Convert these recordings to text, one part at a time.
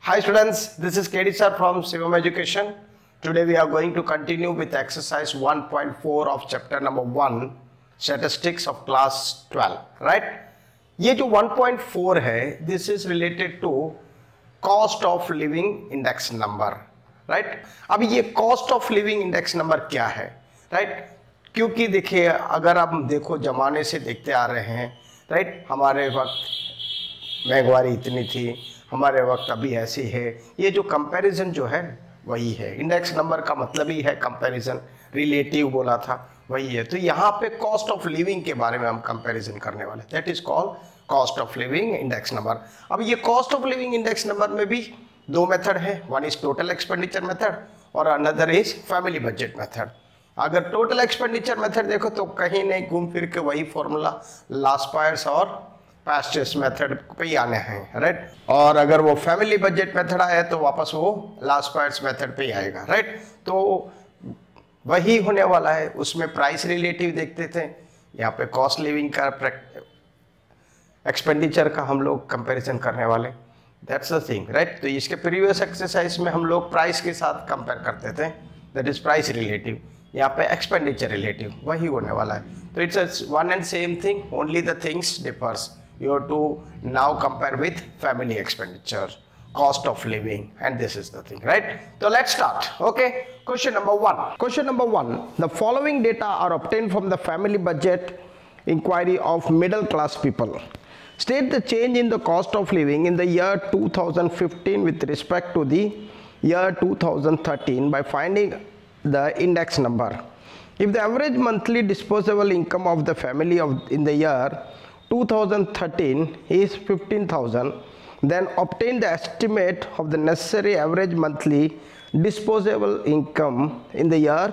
Hi students, this is KD sir from Shivam Education. Today we are going to continue with exercise 1.4 of chapter number 1, statistics of class 12, right? ये जो 1.4 है, this is related to cost of living index number, right? अब ये cost of living index number क्या है, right? क्योंकि देखिए, अगर आप देखो जमाने से देखते आ रहे हैं, right? हमारे वक्त महंगाई इतनी थी, हमारे वक्त अभी ऐसी है। ये जो कंपैरिजन जो है वही है। इंडेक्स नंबर का मतलब ही है कंपैरिजन, रिलेटिव बोला था, वही है। तो यहाँ पे कॉस्ट ऑफ लिविंग के बारे में हम कंपैरिजन करने वाले, that is called cost of living index number. अब ये cost of living index number में भी दो मेथड है, one is total expenditure method और another is family budget method. अगर टोटल एक्सपेंडिचर मेथड देखो तो कहीं नहीं घूम फिर के वही फॉर्मूला लास्पायर्स और पास्टेस मेथड पे ही आने हैं, राइट? और अगर वो फैमिली बजट मेथड आया तो वापस वो लास्पायर्स मेथड पे ही आएगा, राइट? तो वही होने वाला है। उसमें प्राइस रिलेटिव देखते थे, यहाँ पे कॉस्ट लिविंग का एक्सपेंडिचर का हम लोग कंपैरिजन करने वाले, दैट्स द थिंग, राइट? तो इसके प्रीवियस एक्सरसाइज में हम लोग प्राइस के साथ कंपेयर करते थे, दैट इज प्राइस रिलेटिव। यहाँ पे एक्सपेंडिचर रिलेटिव वही होने वाला है। तो it's one and same thing, only the things differs. You have to now compare with family expenditure, cost of living, and this is the thing, right? So let's start. Okay, question number 1. Question number 1, the following data are obtained from the family budget inquiry of middle class people. State the change in the cost of living in the year 2015 with respect to the year 2013 by finding the index number. If the average monthly disposable income of the family in the year 2013 is 15,000, then obtain the estimate of the necessary average monthly disposable income in the year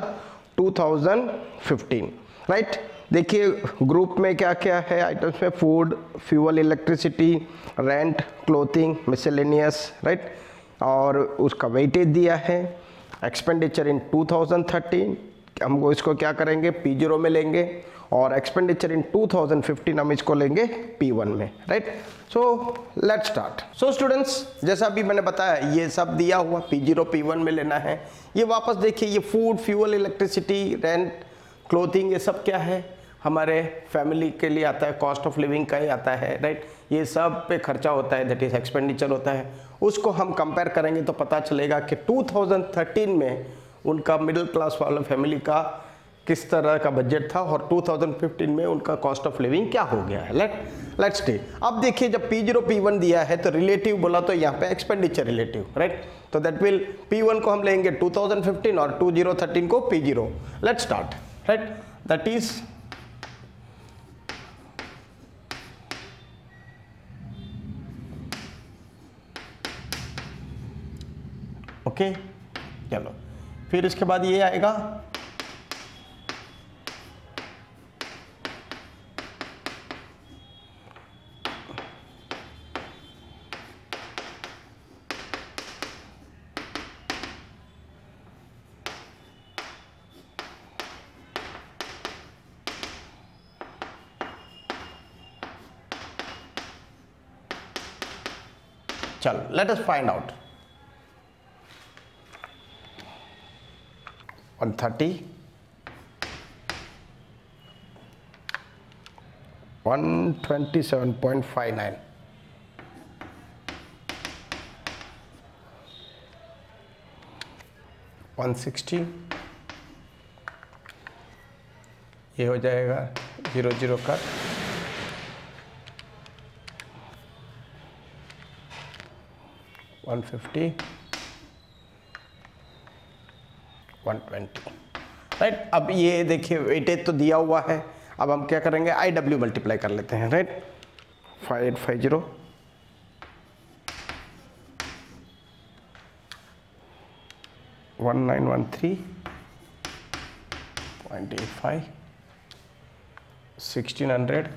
2015, right? देखिए group में क्या क्या है items में, food, fuel, electricity, rent, clothing, miscellaneous, right? और उसका weightage दिया है। एक्सपेंडिचर इन 2013 हमको इसको क्या करेंगे, P0 में लेंगे, और एक्सपेंडिचर इन 2015 हम इसको लेंगे P1 में, right? So let's start. So students, जैसा अभी मैंने बताया ये सब दिया हुआ P0 P1 में लेना है। ये वापस देखिए, ये food, fuel, electricity, rent, clothing, ये सब क्या है, हमारे फैमिली के लिए आता है, कॉस्ट ऑफ लिविंग का ही आता है, राइट? ये सब पे खर्चा होता है, दैट इज एक्सपेंडिचर होता है। उसको हम कंपेयर करेंगे तो पता चलेगा कि 2013 में उनका मिडिल क्लास वाला फैमिली का किस तरह का बजट था और 2015 में उनका कॉस्ट ऑफ लिविंग क्या हो गया है। Let's see. अब देखिए, जब P0 P1 दिया है तो रिलेटिव बोला तो यहाँ पे एक्सपेंडिचर रिलेटिव, राइट? तो दैट विल P1 को हम लेंगे 2015 और 2013 को P0। Let's start, right? That is okay. चलो फिर इसके बाद ये आएगा चलो लेट अस फाइंड आउट 130, 127.59, 160, ये हो जाएगा 00 का 150, 120, राइट? अब ये देखिए वेटेज तो दिया हुआ है, अब हम क्या करेंगे, IW मल्टीप्लाई कर लेते हैं, राइट? 5850, 1913.85, 1600,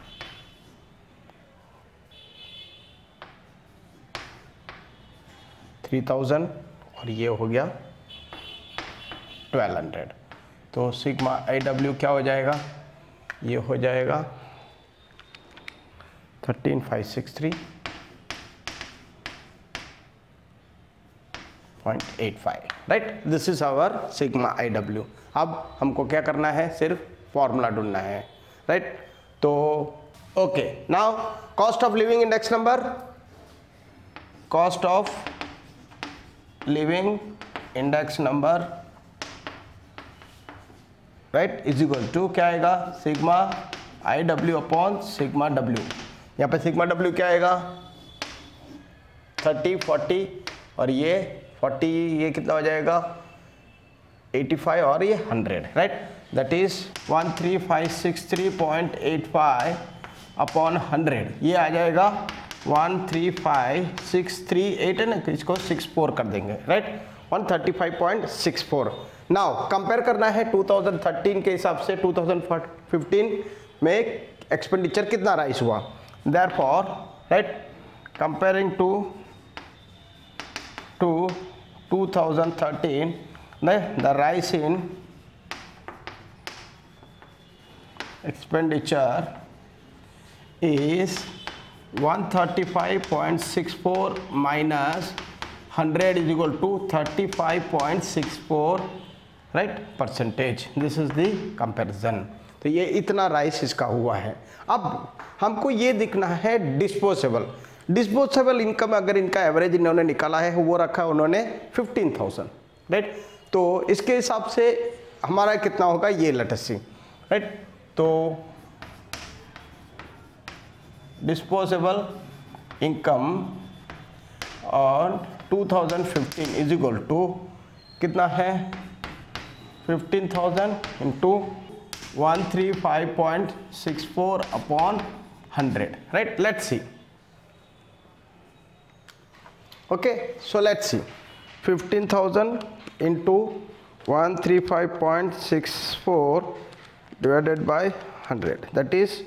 3000 और ये हो गया 1200। तो सिग्मा IW क्या हो जाएगा, ये हो जाएगा 13563 0.85, right. This is our sigma IW. अब हमको क्या करना है, सिर्फ फॉर्मूला ढूंढना है, राइट. तो okay, now cost of living index number, cost of living index number, right, is equal to क्या आएगा, sigma IW upon sigma W. यहाँ पे सिग्मा W क्या आएगा, 30, 40 और ये 40, ये कितना हो जाएगा 85 और ये 100, राइट. That is 13563.85 upon 100. ये आ जाएगा 135,638 है ना, इसको 64 कर देंगे, राइट. 135.64. नाउ कंपेयर करना है 2013 के हिसाब से 2015 में एक्सपेंडिचर कितना राइज हुआ. Therefore, right, comparing to 2013, the rise in expenditure is 135.64 minus 100 is equal to 35.64, right, percentage. This is the comparison. तो ये इतना राइस इसका हुआ है. अब हमको ये दिखना है डिस्पोजेबल इनकम. अगर इनका एवरेज इन्होंने निकाला है, वो रखा है उन्होंने 15,000, राइट. तो इसके हिसाब से हमारा कितना होगा, ये लेट अस सी, राइट. तो disposable income on 2015 is equal to कितना है, 15,000 into 135.64 upon 100, right. Let's see. Okay, so let's see, 15,000 into 135.64 divided by 100, that is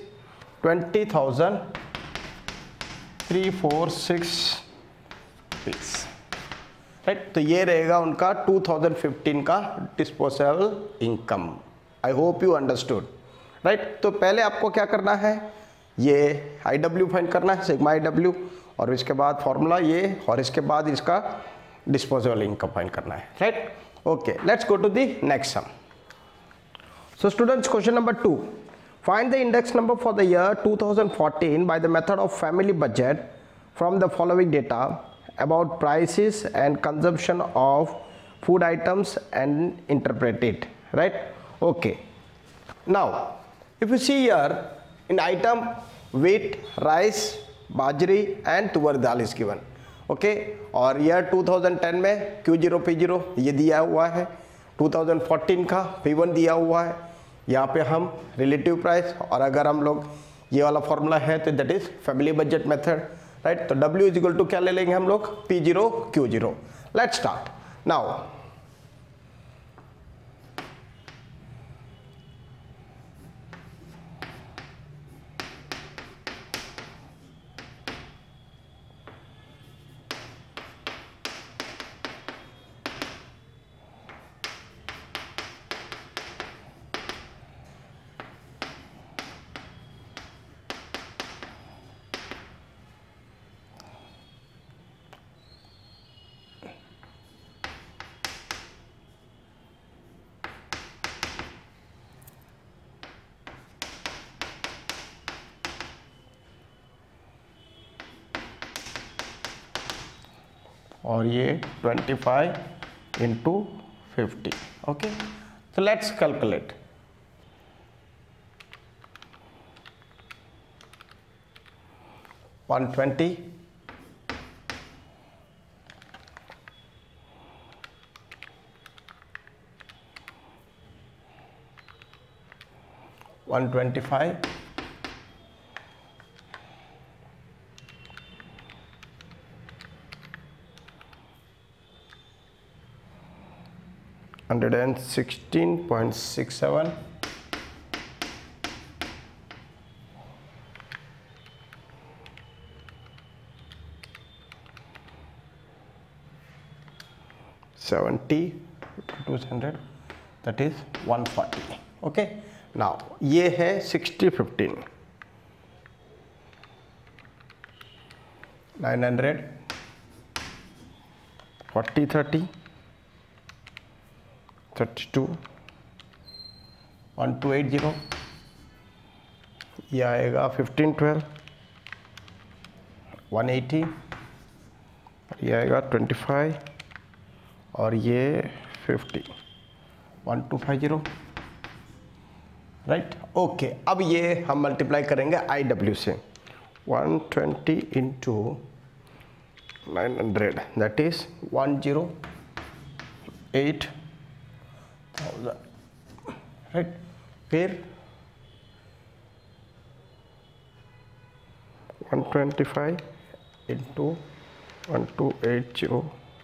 20,346 rupees, right. तो ये रहेगा उनका 2015 का disposable income. I hope you understood, right. तो पहले आपको क्या करना है, ये IW फाइंड करना है, सिग्मा IW, और इसके बाद फॉर्मूला ये, और इसके बाद इसका डिस्पोजेबल इनकम फाइंड करना है, right. Okay, let's go to the next sum. So students, question number 2, find the index number for the year 2014 by the method of family budget from the following data about prices and consumption of food items and interpret it, right. Okay, now if you see here in item wheat, rice, bajri and tuar dal is given, okay. और year 2010 में Q0 P0 ये दिया हुआ है, 2014 का P1 दिया हुआ है. यहाँ पे हम रिलेटिव प्राइस, और अगर हम लोग ये वाला फॉर्मूला है तो that is family budget method, right. तो W इज इक्वल टू क्या ले लेंगे हम लोग, P0 Q0. Let's start now. और ये 25 into 50, okay. So let's calculate. $120 $125 $116.67 70 200, that is 140, okay. Now ये है 60-15 900 40 30 32 1280, ये आएगा 15 12 180, ये आएगा 25 और ये 50 1250, राइट। ओके, अब ये हम मल्टीप्लाई करेंगे IW से 120 इंटू 900 दैट इज 108,000, राइट। फिर 125 इंटू 1280,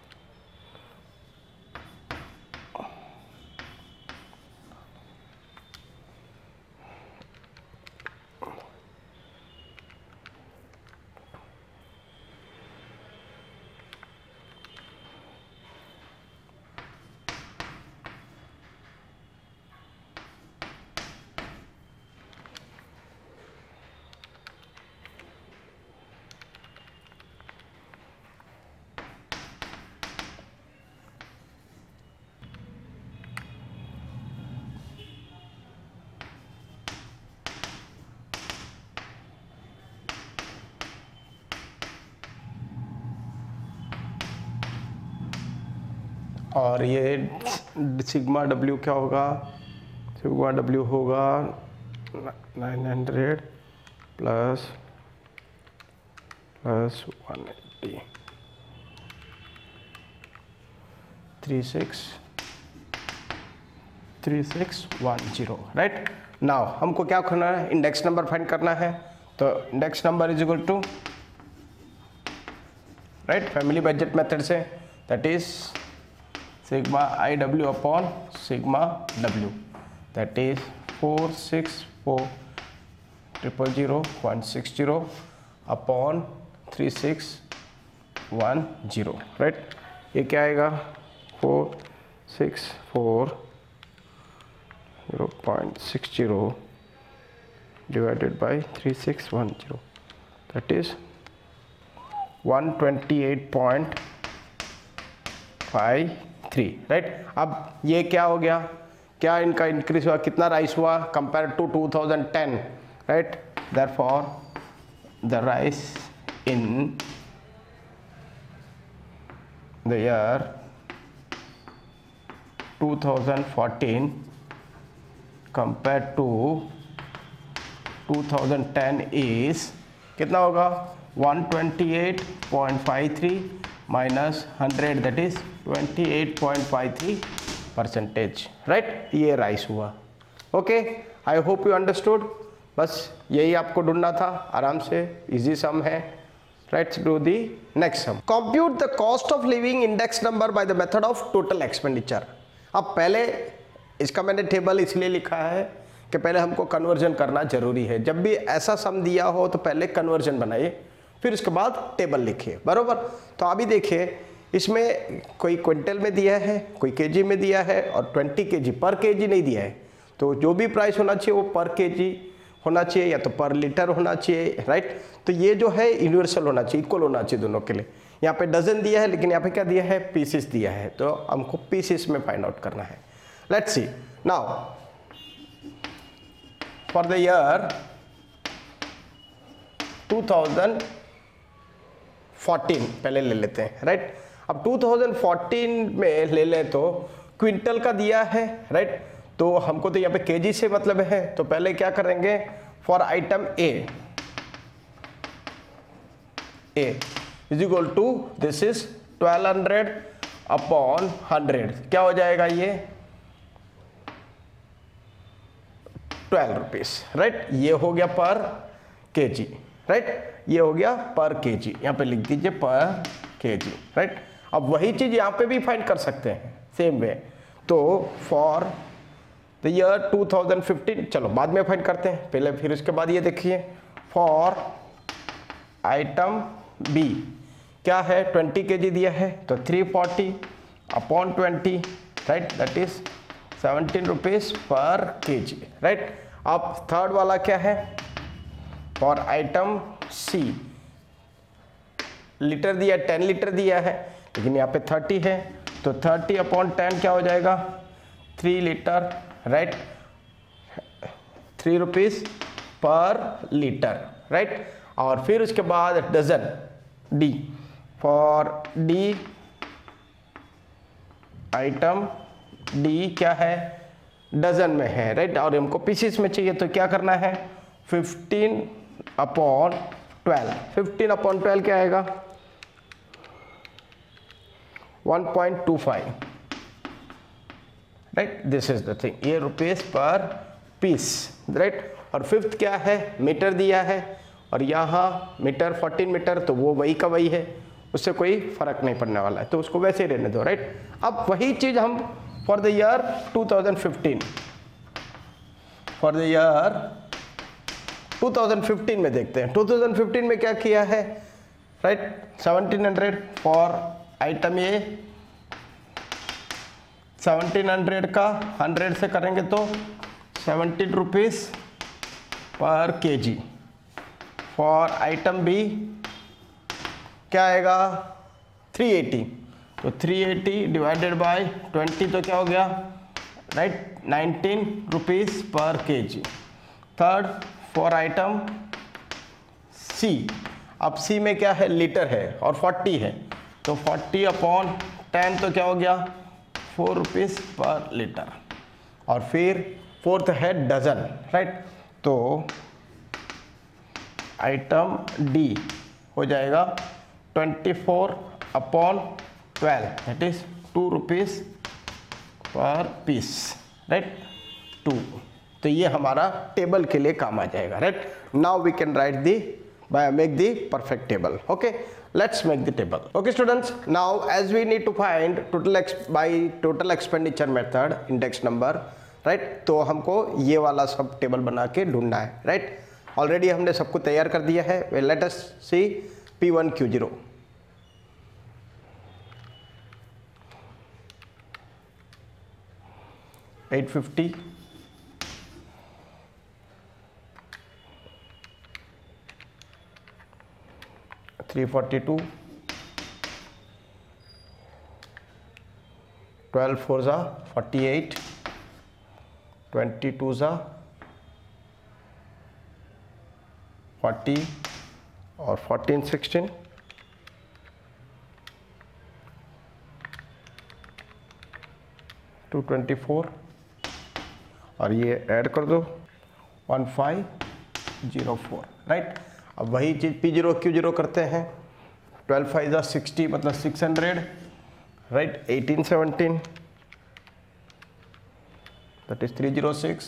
और ये सिग्मा W क्या होगा? सिग्मा W होगा 900 प्लस 180 3610, राइट। नाउ हमको क्या करना है? इंडेक्स नंबर फाइंड करना है। तो index number is equal to, right, family budget method से, that is sigma IW upon sigma W, that is 464,000,160 upon 3610, right. ये क्या आएगा? 464,000,60 divided by 3610, that is 128.53, right. अब ये क्या हो गया? क्या इनका इंक्रीज हुआ? कितना राइज हुआ compare to 2010, right. Therefore the rise in the year 2014 compare to 2010 is कितना होगा? 128.53 माइनस 100, दैट इज 28.53%, राइट। ये राइज हुआ। Okay, I hope you understood. बस यही आपको ढूंढना था, आराम से, इजी सम है, right. Do the next sum. Compute the cost of living index number by the method of total expenditure. अब पहले इसका मैंने टेबल इसलिए लिखा है कि पहले हमको कन्वर्जन करना जरूरी है। जब भी ऐसा सम दिया हो तो पहले कन्वर्जन बनाइए, फिर उसके बाद टेबल लिखिए, बरोबर। तो अभी देखिए, इसमें कोई क्विंटल में दिया है, कोई केजी में दिया है, और 20 केजी पर केजी नहीं दिया है। तो जो भी प्राइस होना चाहिए वो पर केजी होना चाहिए या तो पर लीटर होना चाहिए, राइट। तो ये जो है यूनिवर्सल होना चाहिए, इक्वल होना चाहिए दोनों के लिए। यहाँ पे डजन दिया है, लेकिन यहाँ पे क्या दिया है? पीसेस दिया है। तो हमको पीसेस में फाइंड आउट करना है। Let's see now for the year 2014 पहले ले लेते हैं, राइट। अब 2014 में ले लें तो क्विंटल का दिया है, राइट। तो हमको तो यहाँ पे केजी से मतलब है, तो पहले क्या करेंगे? For item A is equal to, this is 1200 upon 100, क्या हो जाएगा ये? 12 रुपीज, राइट। ये हो गया पर केजी, राइट। ये हो गया पर केजी, यहाँ पे लिख दीजिए पर केजी, राइट। अब वही चीज यहाँ पे भी फाइंड कर सकते हैं सेम वे। तो फॉर द ईयर 2015, चलो बाद में फाइंड करते हैं पहले, फिर उसके बाद ये देखिए, फॉर आइटम बी क्या है? 20 केजी दिया है, तो 340 अपॉन 20, right, that is 17 rupees per kg, right. अब थर्ड वाला क्या है? फॉर आइटम सी लीटर दिया, 10 लीटर दिया है, लेकिन यहाँ पे 30 है, तो 30/10 क्या हो जाएगा, 3 litre, right, 3 rupees per litre, right. और फिर उसके बाद dozen, D, for D item, D क्या है, डजन में है, राइट। और हमको पीसीस में चाहिए, तो क्या करना है, 15/12, 15/12 क्या आएगा, 1.25, right, this is the thing, ये रुपीस पर पीस, राइट। और फिफ्थ क्या है, मीटर दिया है, और यहाँ मीटर 14 मीटर, तो वो वही का वही है, उससे कोई फर्क नहीं पड़ने वाला है, तो उसको वैसे ही रहने दो, राइट। अब वही चीज हम for the year 2015, for the year 2015 में देखते हैं। 2015 में क्या किया है, राइट, 1700 फॉर आइटम ए, 1700 का 100 से करेंगे तो 17 rupees per KG. For item B क्या आएगा, 380, तो 380 डिवाइडेड बाय 20 तो क्या हो गया, right, 19 rupees per kg. Third, for item C, अब सी में क्या है, लीटर है और 40 है, तो 40/10 तो क्या हो गया, 4 रुपीज़ पर लीटर। और फिर फोर्थ है डजन, राइट, तो आइटम डी हो जाएगा 24/12, that is 2 rupees per piece, right, 2। तो ये हमारा टेबल के लिए काम आ जाएगा, right. Now we can write the make the perfect table. Okay, let's make the table. Okay students, now as we need to find by total expenditure method index number, right, तो हमको ये वाला सब टेबल बना के ढूंढना है, right। Already हमने सबको तैयार कर दिया है। Let us see P1 Q0, $850, 342, 12 4s 48, 22s 40 और 14 16, 224 और ये ऐड कर दो 1504, राइट। अब वही चीज़ P0 Q0 करते हैं। 12 5 60 मतलब 600, राइट, 18 17 दैट इज 306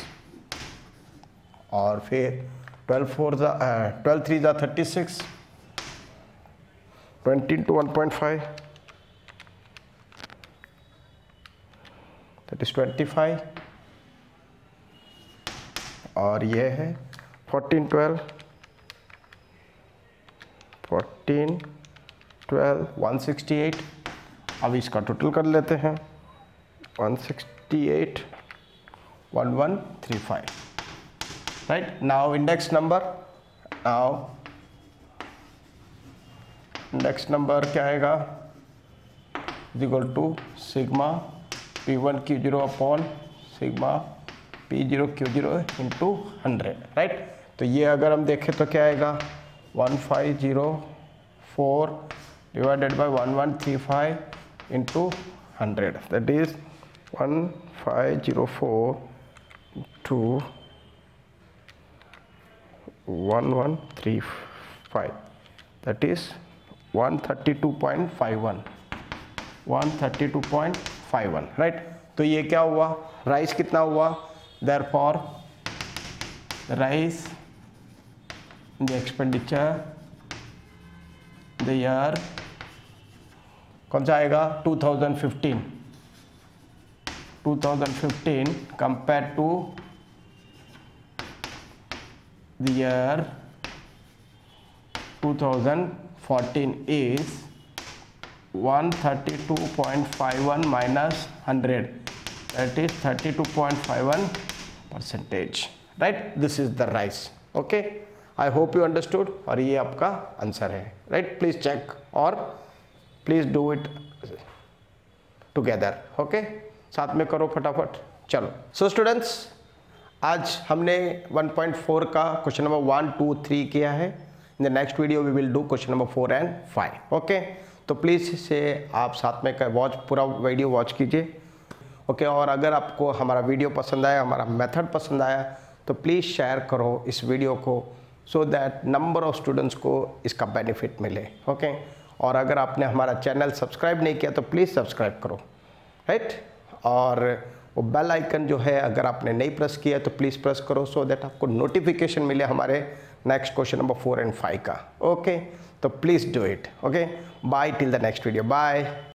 और फिर 12 3 36, 20 into 1.5 दैट इज 25 और ये है 14 12 168। अब इसका टोटल कर लेते हैं 168 1135, right. Now index number, index number क्या आएगा, is equal to sigma P1 Q0 upon sigma P0 Q0 into 100, right. तो ये अगर हम देखें तो क्या आएगा, 1504 divided by 1135 into 100, that is 1504 to 1135, that is 132.51, 132.51, right. तो ये क्या हुआ, राइस कितना हुआ, therefore the rise in the expenditure the year कौन सा आएगा, 2015 compare to the year 2014 is 132.51 minus 100, that is 32.51%, right। This is the rise, okay। I hope you understood और ये आपका आंसर है, right। Please check और please do it together. Okay, साथ में करो फटाफट। चलो, सो स्टूडेंट्स, आज हमने 1.4 का क्वेश्चन नंबर 1, 2, 3 किया है। In the next video we will do question number 4 and 5। Okay, तो प्लीज़ इसे आप साथ में पूरा वीडियो वॉच कीजिए। ओके, और अगर आपको हमारा वीडियो पसंद आया, हमारा मेथड पसंद आया, तो प्लीज़ शेयर करो इस वीडियो को, so that number of students को इसका बेनिफिट मिले। ओके, और अगर आपने हमारा चैनल सब्सक्राइब नहीं किया तो प्लीज़ सब्सक्राइब करो, राइट। और वो बेल आइकन जो है अगर आपने नहीं प्रेस किया तो प्लीज़ प्रेस करो, सो दैट आपको नोटिफिकेशन मिले हमारे नेक्स्ट क्वेश्चन नंबर 4 एंड 5 का। ओके, तो please do it. Okay, bye till the next video, bye.